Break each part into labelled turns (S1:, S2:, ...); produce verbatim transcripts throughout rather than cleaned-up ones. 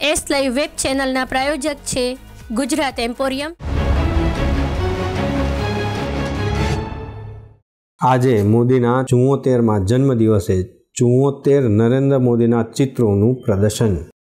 S1: S live web ચેનલના પ્રાયોજક છે Gujarat emporium.
S2: આજે મોદીના ચુમ્મોતેરમાં જન્મદિવસે ચુમ્મોતેર નરેન્દ્ર મોદીના ચિત્રોનું પ્રદર્શન।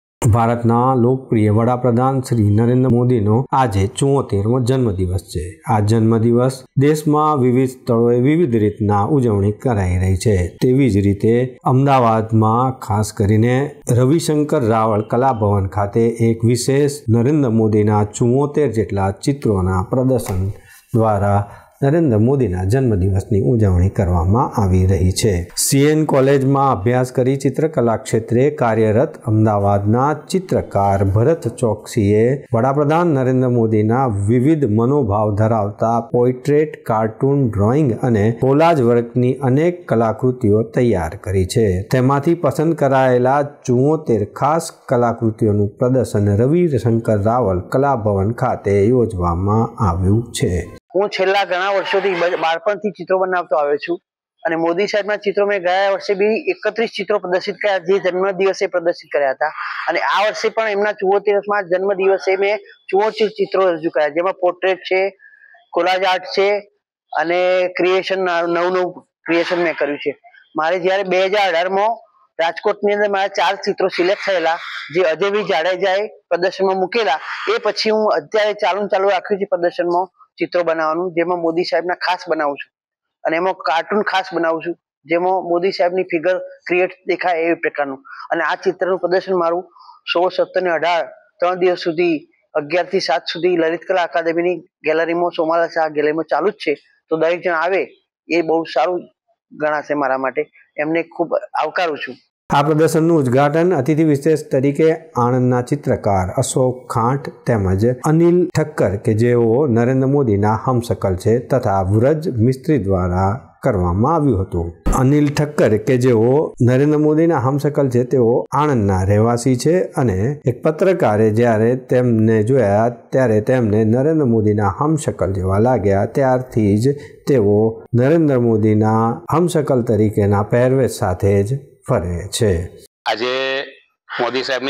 S2: ભારતના લોકપ્રિય વડાપ્રધાન શ્રી નરેન્દ્ર મોદીનો આજે ચુમ્મોતેરમો જન્મદિવસ છે। આ જન્મદિવસ દેશમાં વિવિધ સ્થળોએ વિવિધ રીતના ઉજવણી કરાઈ રહી છે। તેવી જ રીતે અમદાવાદમાં ખાસ કરીને રવિશંકર રાવળ કલાભવન ખાતે એક વિશેષ નરેન્દ્ર મોદીના ચુમ્મોતેર જેટલા ચિત્રોના પ્રદર્શન દ્વારા નરેન્દ્ર મોદીના જન્મદિવસની ઉજવણી કરવામાં આવી રહી છે। સીએન કોલેજમાં અભ્યાસ કરી ચિત્રકલા ક્ષેત્રે કાર્યરત અમદાવાદના ચિત્રકાર ભરત ચોકસીએ વડાપ્રધાન નરેન્દ્ર મોદીના વિવિધ મનોભાવ ધરાવતા પોર્ટ્રેટ, કાર્ટૂન, ડ્રોઈંગ અને કોલાજ વર્કની અનેક કલાકૃતિઓ તૈયાર કરી છે। તેમાંથી પસંદ કરાયેલા ચુમ્મોતેર ખાસ કલાકૃતિઓનું પ્રદર્શન રવિશંકર રાવળ કલાભવન ખાતે યોજવામાં આવ્યું છે।
S3: હું છેલ્લા ઘણા વર્ષોથી બાળપણથી ચિત્રો બનાવતો આવ્યો છું અને મોદી સાહેબના ચિત્રો મેં ગયા વર્ષે બી એકત્રીસ ચિત્રો પ્રદર્શિત કર્યા, જે જન્મદિવસે પ્રદર્શિત કર્યા હતા અને આ વર્ષે પણ એમના ચુમ્મોતેરમાં જન્મદિવસે મેં ચુમ્મોતેર ચિત્રો રજૂ કર્યા, જેમાં પોર્ટ્રેટ છે, કોલાજ આર્ટ છે અને ક્રિએશન નવું નવું ક્રિએશન મેં કર્યું છે। મારે જ્યારે બે હજાર અઢારમાં રાજકોટની અંદર મારા ચાર ચિત્રો સિલેક્ટ થયેલા, જે અજયભાઈ જાડેજાએ પ્રદર્શનમાં મૂકેલા, એ પછી હું અત્યારે ચાલુ ચાલુ રાખ્યું છે પ્રદર્શનમાં ચિત્રો બનાવવાનું, જેમાં મોદી સાહેબના ખાસ બનાવું છું અને એમાં કાર્ટૂન ખાસ બનાવું છું, જેમાં મોદી સાહેબની ફિગર ક્રિએટ દેખાય એવી પ્રકારનું। અને આ ચિત્રનું પ્રદર્શન મારું સોળ, સત્તર ને અઢાર ત્રણ દિવસ સુધી અગિયાર થી સાત સુધી લલિત કલા અકાદમીની ગેલેરીમાં, સોમાલા શાહ ગેલેરીમાં ચાલુ જ છે। તો દરેક જણ આવે એ બહુ સારું ગણાશે મારા માટે, એમને ખૂબ આવકારું છું।
S2: આ પ્રદર્શનનું ઉદ્ઘાટન અતિથિ વિશેષ તરીકે આણંદના ચિત્રકાર અશોક ખાંટ તેમજ અનિલ ઠક્કર કે જેઓ નરેન્દ્ર મોદીના હમશકલ છે તથા વ્રજ મિસ્ત્રી દ્વારા કરવામાં આવ્યું હતું। અનિલ ઠક્કર કે જેઓ નરેન્દ્ર મોદીના હમશકલ છે, તેઓ આણંદના રહેવાસી છે અને એક પત્રકારે જ્યારે તેમને જોયા ત્યારે તેમને નરેન્દ્ર મોદીના હમશકલ જેવા લાગ્યા। ત્યારથી જ તેઓ નરેન્દ્ર મોદીના હમશકલ તરીકેના પહેરવેશ સાથે જ ફરે છે।
S4: આજે મોદી સાહેબની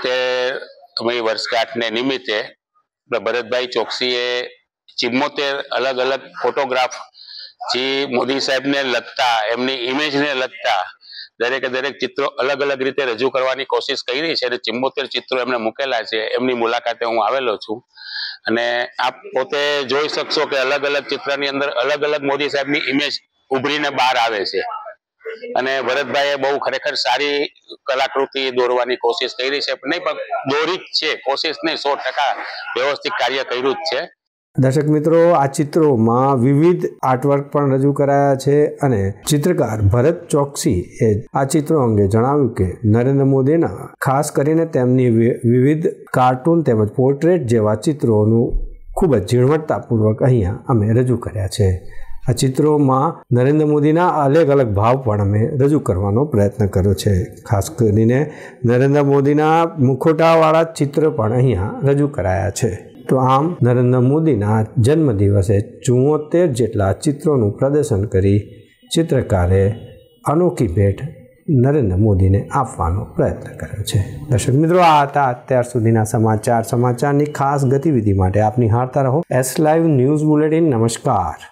S4: ચુમ્મોતેરમી વર્ષગાંઠને નિમિત્તે ભરતભાઈ ચોકસીએ ચુમ્મોતેર અલગ અલગ ફોટોગ્રાફ જે મોદી સાહેબને લગતા, એમની ઇમેજને લગતા દરેકે દરેક ચિત્રો અલગ અલગ રીતે રજૂ કરવાની કોશિશ કરી છે અને ચુમ્મોતેર ચિત્રો એમને મૂકેલા છે। એમની મુલાકાતે હું આવેલો છું અને આપ પોતે જોઈ શકશો કે અલગ અલગ ચિત્રની અંદર અલગ અલગ મોદી સાહેબની ઇમેજ ઉભરીને બહાર આવે છે અને ભરતભાઈએ બહુ ખરેખર સારી કલાકૃતિ દોરવાની કોશિશ કરી છે, નહીં પણ દોરી જ છે, કોશિશ નહીં, સો ટકા વ્યવસ્થિત કાર્ય કર્યું જ છે।
S2: દર્શક મિત્રો, આ ચિત્રોમાં વિવિધ આર્ટવર્ક પણ રજૂ કરાયા છે અને ચિત્રકાર ભરત ચોકસી એ આ ચિત્રો અંગે જણાવ્યું કે નરેન્દ્ર મોદીના ખાસ કરીને તેમની વિવિધ કાર્ટૂન તેમજ પોર્ટ્રેટ જેવા ચિત્રોનું ખૂબ જ ઝીણવટતાપૂર્વક અહીંયા અમે રજૂ કર્યા છે। આ ચિત્રોમાં નરેન્દ્ર મોદીના અલગ અલગ ભાવ પણ અમે રજૂ કરવાનો પ્રયત્ન કર્યો છે। ખાસ કરીને નરેન્દ્ર મોદીના મુખોટાવાળા ચિત્ર પણ અહીંયા રજૂ કરાયા છે। તો આમ નરેન્દ્ર મોદીના જન્મદિવસે ચુમ્મોતેર જેટલા ચિત્રોનું પ્રદર્શન કરી ચિત્રકારે અનોખી ભેટ નરેન્દ્ર મોદીને આપવાનો પ્રયત્ન કર્યો છે। દર્શક મિત્રો, આ હતા અત્યાર સુધીના સમાચાર। સમાચારની ખાસ ગતિવિધિ માટે આપ નિહાળતા રહો એસ લાઈવ ન્યૂઝ બુલેટિન। નમસ્કાર।